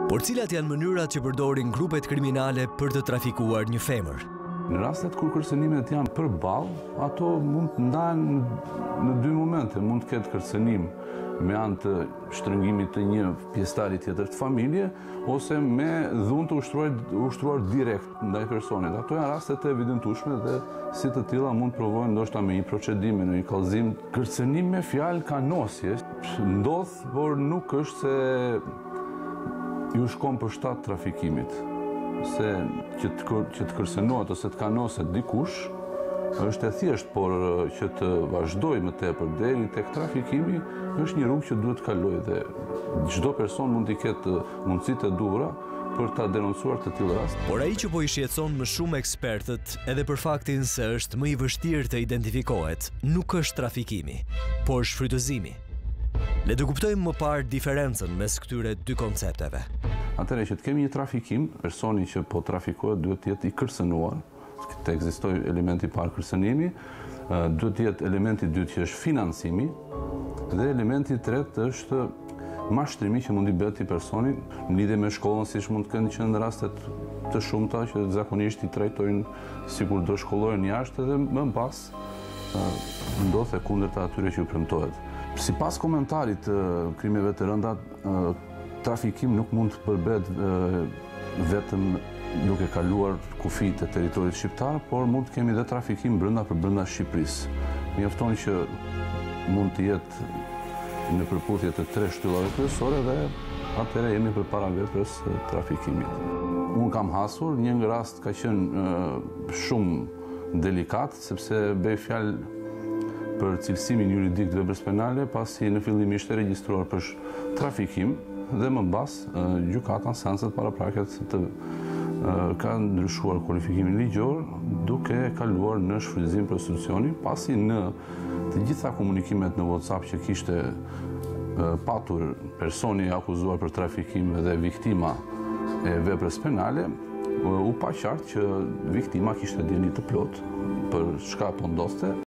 Por cilat janë mënyrat që përdorin grupet kriminale për të trafikuar një femër? Në rastet kur kërcënimet janë përballë, ato mund të ndahen në dy momente. Mund të ketë kërcënim me anë të shtrëngimit të një pjesëtari tjetër të familje, ose me dhunë të ushtruar direkt ndaj personit. Ato janë rastet e evidentueshme dhe si të tilla mund të provojnë ndoshta me një procedim, me një kallëzim. Kërcënim me fjalë kanosje ndodh, por nuk është se ju shkon për shtat trafikimit. Se që të kërcënohet ose të kanoset dikush, është e thjesht, por që të vazhdoj më tepër deri tek trafikimi, është një rrugë që duhet të kalojë dhe çdo person mund të ketë mundësitë e duhura për ta denoncuar të tillë rast. Por ai që po i shqetëson më shumë ekspertët, edhe për faktin se është më i vështirë të identifikohet, nuk është trafikimi, por shfrytëzimi. Le të kuptojmë më parë diferencën mes këtyre dy koncepteve. Atëherë që të kemi një trafikim, personi që po trafikohet duhet të jetë i kërcënuar, të ekzistojë elementi i parë kërcënimi, duhet të jetë elementi i dytë që është financimi, dhe elementi i tretë është mashtrimi që mund i bëhet i personit në lidhje me shkollën, siç mund të kenë që në rastet të shumta që zakonisht i trajtojnë sikur do shkollohen jashtë dhe më pas ndodh e kundërta atyre që u premtohet. Sipas komentarit të krimeve të rënda, trafikim nuk mund të përbëhet vetëm duke kaluar kufijtë e territorit shqiptar, por mund të kemi edhe trafikim brenda Shqipërisë. Mjafton që mund të jetë në përputhje të 3 shtyllave kryesore dhe atëherë jemi përpara veprës trafikimit. Unë kam hasur, një rast ka qenë shumë delikat, sepse bëj fjalë për cilësimin juridik të veprës penale, pasi në fillim ishte regjistruar për trafikim dhe më pas gjykata në seancët paraprakët ka ndryshuar kualifikimin ligjor duke kaluar në shfrytëzim prostitucioni, pasi në të gjitha komunikimet në WhatsApp që kishte patur personi akuzuar për trafikim dhe viktima e veprës penale, u pa qartë që viktima kishte dieni të plot për çka po ndodhte.